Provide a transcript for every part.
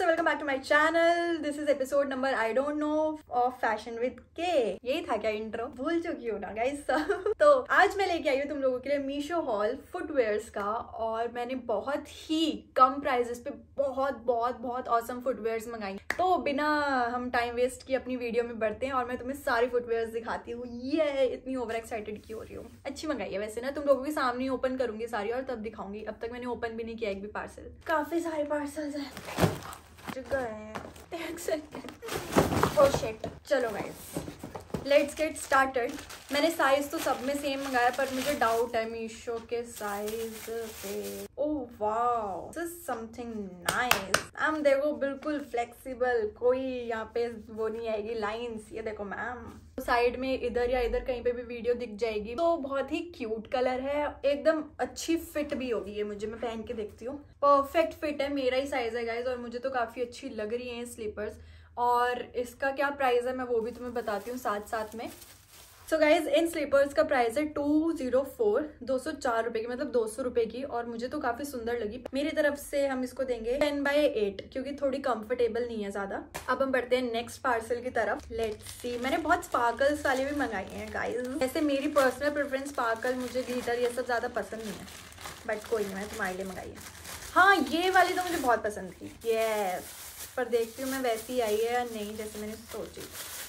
So welcome back to my channel. This is episode number I don't know of fashion with K. यही था क्या intro? भूल चुकी हूँ ना गाइस। तो आज मैं लेके आई हूँ तुम लोगों के लिए मीशो हॉल फुटवेयर्स का, और मैंने बहुत ही कम प्राइजेस पे बहुत ऑसम फुटवेयर्स मंगाई। तो बिना हम टाइम वेस्ट किए अपनी वीडियो में बढ़ते हैं और मैं तुम्हें सारी फुटवेयर्स दिखाती हूँ। ये इतनी ओवर एक्साइटेड क्यों हो रही हूँ? अच्छी मंगाई है वैसे ना, तुम लोगों के सामने ओपन करूंगी सारी और तब दिखाऊंगी। अब तक मैंने ओपन भी नहीं किया एक भी पार्सल। काफी सारे पार्सल्स हैं गए। एक सेकंड। Oh shit. चलो गाइस लेट्स गेट स्टार्टेड। मैंने साइज तो सब में सेम मंगाया, पर मुझे डाउट है मीशो के साइज पे। Oh wow, this is something nice. Ma'am देखो बिल्कुल फ्लेक्सिबल, कोई यहाँ पे वो नहीं आएगी लाइंस। ये देखो मैम, साइड में इधर या इधर कहीं पे भी वीडियो दिख जाएगी। तो बहुत ही क्यूट कलर है, एकदम अच्छी फिट भी होगी ये। मुझे, मैं पहन के देखती हूँ, परफेक्ट फिट है, मेरा ही साइज है गाइज, और मुझे तो काफी अच्छी लग रही है स्लीपर्स। और इसका क्या प्राइस है मैं वो भी तुम्हें बताती हूँ साथ साथ में। सो गाइज इन स्लीपर्स का प्राइस है 204, 204 रुपए की, मतलब 200 रुपए की। और मुझे तो काफी सुंदर लगी। मेरी तरफ से हम इसको देंगे 10/8 क्योंकि थोड़ी कंफर्टेबल नहीं है ज्यादा। अब हम बढ़ते हैं नेक्स्ट पार्सल की तरफ। Let's see. मैंने बहुत स्पार्कल्स वाले भी मंगाए हैं गाइज। वैसे मेरी पर्सनल प्रेफरेंस स्पार्कल, मुझे ग्लिटर ये सब ज्यादा पसंद नहीं है, बट कोई नहीं, मैं तुम्हारे लिए मंगाई है। हाँ ये वाली तो मुझे बहुत पसंद थी। यस, पर देखती हूँ मैं वैसी आई है या नहीं जैसे मैंने सोची।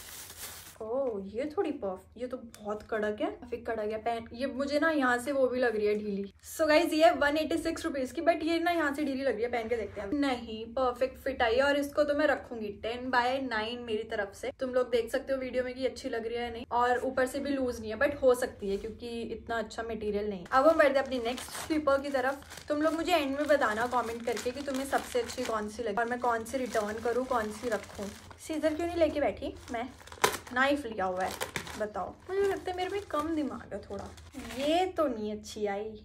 ओह ये थोड़ी पफ, ये तो बहुत कड़क है, काफी कड़क है। पैंट ये मुझे ना यहाँ से वो भी लग रही है ढीली। सो गाइज ये 186 रुपीज की, बट ये ना यहाँ से ढीली लग रही है। पहन के देखते हैं। नहीं, परफेक्ट फिट आई है, और इसको तो मैं रखूंगी 10/9 मेरी तरफ से। तुम लोग देख सकते हो वीडियो में कि अच्छी लग रही है नहीं, और ऊपर से भी लूज नहीं है, बट हो सकती है क्योंकि इतना अच्छा मटेरियल नहीं। अब हम बढ़ते हैं अपनी नेक्स्ट स्लीपर की तरफ। तुम लोग मुझे एंड में बताना कॉमेंट करके कि तुम्हें सबसे अच्छी कौन सी लगी और मैं कौन सी रिटर्न करूँ, कौन सी रखूँ। सीजर क्यों नहीं लेके बैठी मैं? नाइफ लिया हुआ है, बताओ। मुझे लगता है मेरे में कम दिमाग है थोड़ा। ये तो नहीं अच्छी आई,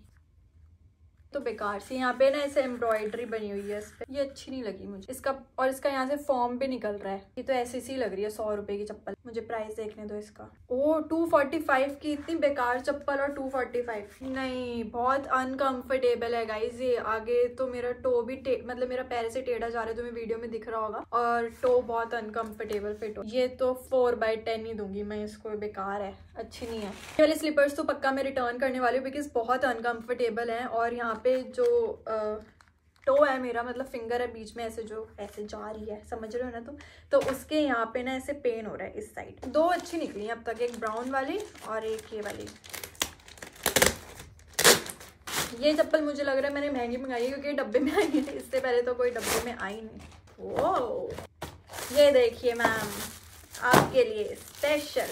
तो बेकार सी। यहाँ पे ना ऐसे एम्ब्रॉयडरी बनी हुई है इस पे, ये अच्छी नहीं लगी मुझे इसका। और इसका यहाँ से फॉर्म भी निकल रहा है। ये तो ऐसी सी लग रही है 100 रुपए की चप्पल। मुझे प्राइस देखने दो इसका। ओ 245 की, इतनी बेकार चप्पल और 245। नहीं, बहुत अनकंफर्टेबल है गाइज ये। आगे तो मेरा टो भी मतलब मेरा पैर से टेढ़ा जा रहा है, तुम्हें वीडियो में दिख रहा होगा, और टो बहुत अनकंफर्टेबल फिट हो। ये तो 4/10 ही दूंगी मैं इसको, बेकार है, अच्छी नहीं है। ये वाले स्लीपर्स तो पक्का मैं रिटर्न करने वाली हूँ बिकॉज बहुत अनकंफर्टेबल है। और यहाँ पे जो टो है मेरा, मतलब फिंगर है बीच में ऐसे जो ऐसे जा रही है, समझ रहे हो ना तुम? तो उसके यहाँ पे ना ऐसे पेन हो रहा है इस साइड। दो अच्छी निकली हैं अब तक, एक ब्राउन वाली और एक ये वाली। ये चप्पल मुझे लग रहा है मैंने महंगी मंगाई है क्योंकि डब्बे में आई थी, इससे पहले तो कोई डब्बे में आई नहीं। ओह ये देखिए मैम, आपके लिए स्पेशल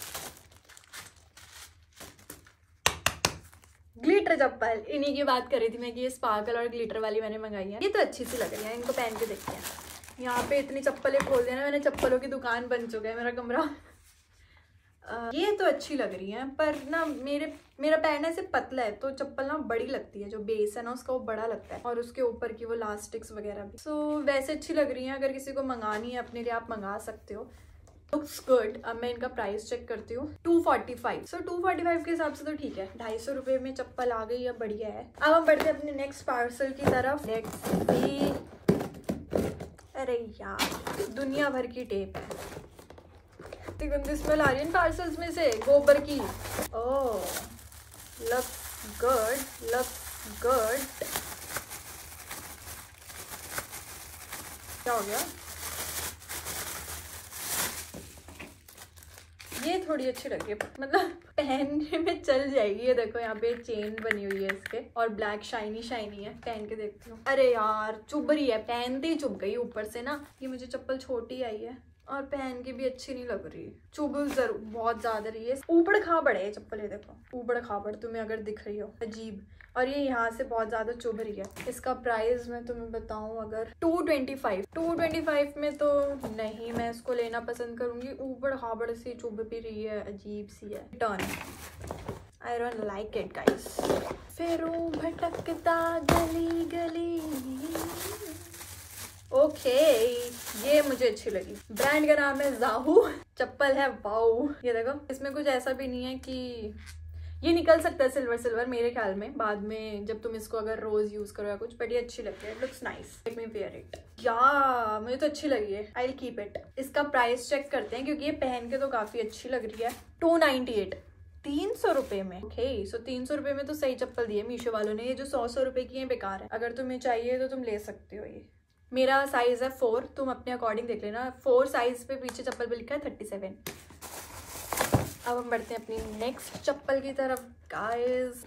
ग्लिटर चप्पल। इन्हीं की बात कर रही थी मैं कि ये स्पार्कल और ग्लिटर वाली मैंने मंगाई है। ये तो अच्छी सी लग रही है, इनको पहन के देखते हैं। यहाँ पे इतनी चप्पलें खोल देना, मैंने चप्पलों की दुकान बन चुका है मेरा कमरा। ये तो अच्छी लग रही है, पर ना मेरा पैर ना ऐसे पतला है, तो चप्पल ना बड़ी लगती है। जो बेस है ना उसका वो बड़ा लगता है, और उसके ऊपर की वो लास्टिक्स वगैरह भी। सो वैसे अच्छी लग रही है। अगर किसी को मंगानी है अपने लिए, आप मंगा सकते हो। Looks good. अब मैं इनका प्राइस चेक करती हूँ। 245। सो 245 के हिसाब से तो ठीक है, 250 रुपए में चप्पल आ गई है, बढ़िया है। अब हम बढ़ते हैं अपने नेक्स्ट पार्सल की तरफ। Let's see. अरे यार दुनिया भर की टेप है, गंदी स्मेल आ रही है इन पार्सल्स में से, गोबर की। Oh looks good, looks good. क्या हो गया? ये थोड़ी अच्छी लग रही है, मतलब पहनने में चल जाएगी। ये देखो यहाँ पे चेन बनी हुई है इसके, और ब्लैक शाइनी शाइनी है। पहन के देखती हूँ। अरे यार चुभ रही है, पहनते ही चुभ गई ऊपर से ना। ये मुझे चप्पल छोटी आई है और पहन के भी अच्छी नहीं लग रही। चुभ जरूर बहुत ज्यादा रही है। ऊबड़ खाबड़ है ये चप्पल, ये देखो ऊबड़ खाबड़, तुम्हें अगर दिख रही हो, अजीब। और ये यहाँ से बहुत ज्यादा चुभ रही है। इसका प्राइस मैं तुम्हें बताऊं, अगर 225 में तो नहीं, मैं इसको लेना पसंद करूंगी। ऊबड़ खाबड़ सी चुभ भी रही है, अजीब सी है। Turn, I don't like it guys. फेरू भटकता गली गली। ओके ये मुझे अच्छी लगी। ब्रांड का नाम है जाहू, चप्पल है वाओ। ये देखो, इसमें कुछ ऐसा भी नहीं है कि ये निकल सकता है सिल्वर मेरे ख्याल में बाद में, जब तुम इसको अगर रोज यूज करो या कुछ, बट ये अच्छी लगती है, it looks nice, let me wear it. या मुझे तो अच्छी लगी है, आई विल कीप इट। इसका प्राइस चेक करते हैं क्योंकि ये पहन के तो काफी अच्छी लग रही है। 298, 300 रुपए में। ओके सो 300 रुपए में तो सही चप्पल दी है मीशो वालों ने। ये जो 100 रुपए की है बेकार है, अगर तुम्हें चाहिए तो तुम ले सकते हो। ये मेरा साइज है 4, तुम अपने अकॉर्डिंग देख लेना। 4 साइज पे पीछे चप्पल पे लिखा है 37। अब हम बढ़ते हैं अपनी नेक्स्ट चप्पल की तरफ गाइस।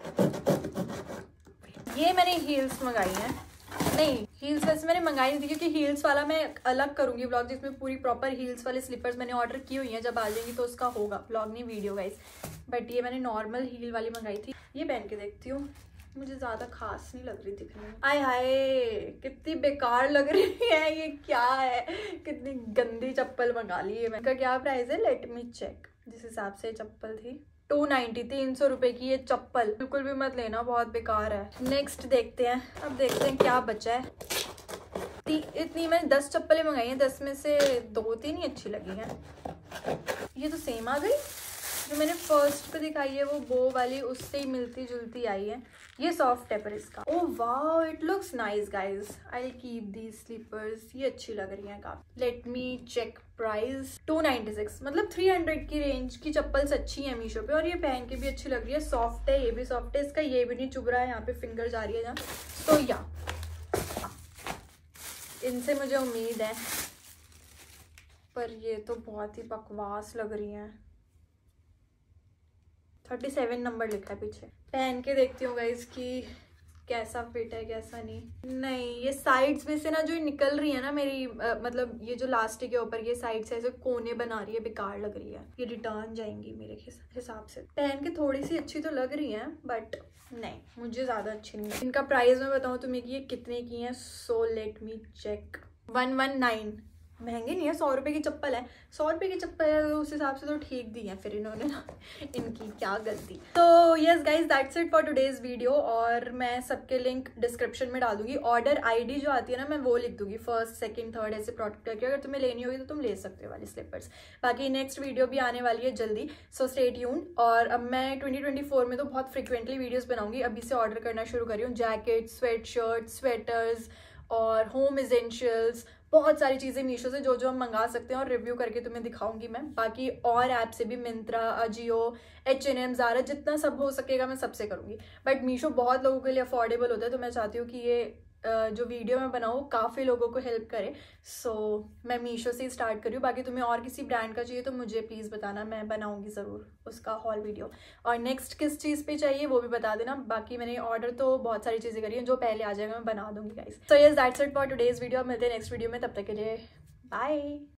ये मैंने हील्स मंगाई हैं, नहीं हील्स वैसे मैंने मंगाई नहीं थी क्योंकि हील्स वाला मैं अलग करूंगी व्लॉग, जिसमें पूरी प्रॉपर हील्स वाले स्लीपर्स मैंने ऑर्डर की हुई हैं, जब आ जाएंगी तो उसका होगा व्लॉग नहीं वीडियो गाइस। बट ये मैंने नॉर्मल हील वाली मंगाई थी। ये पहन के देखती हूँ, मुझे ज़्यादा खास नहीं लग रही दिखने में। आय हाय कितनी बेकार लग रही है, ये क्या है, कितनी गंदी चप्पल मंगा ली है। इनका क्या प्राइस है, लेट मी चेक। जिस हिसाब से चप्पल थी 290, 300 रुपए की ये चप्पल, बिल्कुल भी मत लेना, बहुत बेकार है। नेक्स्ट देखते हैं, अब देखते हैं क्या बचा है। इतनी मैंने 10 चप्पलें मंगाई हैं, 10 में से 2-3 ही अच्छी लगी हैं। ये तो सेम आ गई, जो मैंने फर्स्ट पे दिखाई है वो बो वाली, उससे ही मिलती जुलती आई है। ये सॉफ्ट है पर इसका, oh wow it looks nice guys, I will keep these slippers. ये अच्छी लग रही हैं काफी। Let me check price. 296, मतलब 300 की रेंज की चप्पल्स अच्छी है मीशो पे, और ये पहन के भी अच्छी लग रही है। सॉफ्ट है, ये भी सॉफ्ट है, इसका ये भी नहीं चुभ रहा है, यहाँ पे फिंगर जा रही है जहाँ, तो या इनसे मुझे उम्मीद है, पर ये तो बहुत ही बकवास लग रही हैं। 37 नंबर लिखा है पीछे। पहन के देखती हूँ गाइस कि कैसा फिट है कैसा नहीं। ये साइड्स में से ना जो निकल रही है ना मेरी मतलब ये जो लास्टिक के ऊपर ये साइड से ऐसे कोने बना रही है, बेकार लग रही है। ये रिटर्न जाएंगी मेरे हिसाब से। पहन के थोड़ी सी अच्छी तो लग रही है बट नहीं, मुझे ज़्यादा अच्छी नहीं है। इनका प्राइस मैं बताऊँ तुम्हें कि ये कितने की है, सो लेट मी चेक। 119, महंगी नहीं है, 100 रुपए की चप्पल है। 100 रुपए की चप्पल है तो उस हिसाब से तो ठीक दी है फिर इन्होंने ना, इनकी क्या गलती। तो yes guys that's it for today's video, और मैं सबके लिंक डिस्क्रिप्शन में डाल दूंगी। ऑर्डर आईडी जो आती है ना मैं वो लिख दूंगी, 1st, 2nd, 3rd ऐसे प्रोडक्ट करके। अगर तुम्हें लेनी होगी तो तुम ले सकते हो वाली स्लीपर्स। बाकी नेक्स्ट वीडियो भी आने वाली है जल्दी, सो स्टे ट्यून्ड। और अब मैं 2024 में तो बहुत फ्रिक्वेंटली वीडियोज बनाऊंगी, अभी से ऑर्डर करना शुरू करी हूँ। जैकेट, स्वेट शर्ट, स्वेटर्स और होम एसेंशियल्स, बहुत सारी चीज़ें मीशो से जो हम मंगा सकते हैं और रिव्यू करके तुम्हें दिखाऊंगी मैं। बाकी और ऐप से भी, मिंत्रा, अजियो, H&M, ज़ारा, जितना सब हो सकेगा मैं सबसे करूंगी। बट मीशो बहुत लोगों के लिए अफोर्डेबल होता है, तो मैं चाहती हूँ कि ये जो वीडियो मैं बनाऊँ काफ़ी लोगों को हेल्प करे। सो मैं मीशो से ही स्टार्ट करी हूँ। बाकी तुम्हें और किसी ब्रांड का चाहिए तो मुझे प्लीज़ बताना, मैं बनाऊंगी ज़रूर उसका हॉल वीडियो। और नेक्स्ट किस चीज़ पे चाहिए वो भी बता देना। बाकी मैंने ऑर्डर तो बहुत सारी चीज़ें करी हैं, जो पहले आ जाएगा मैं बना दूंगी guys. So yes that's it for today's video. मिलते हैं नेक्स्ट वीडियो में, तब तक के लिए बाय।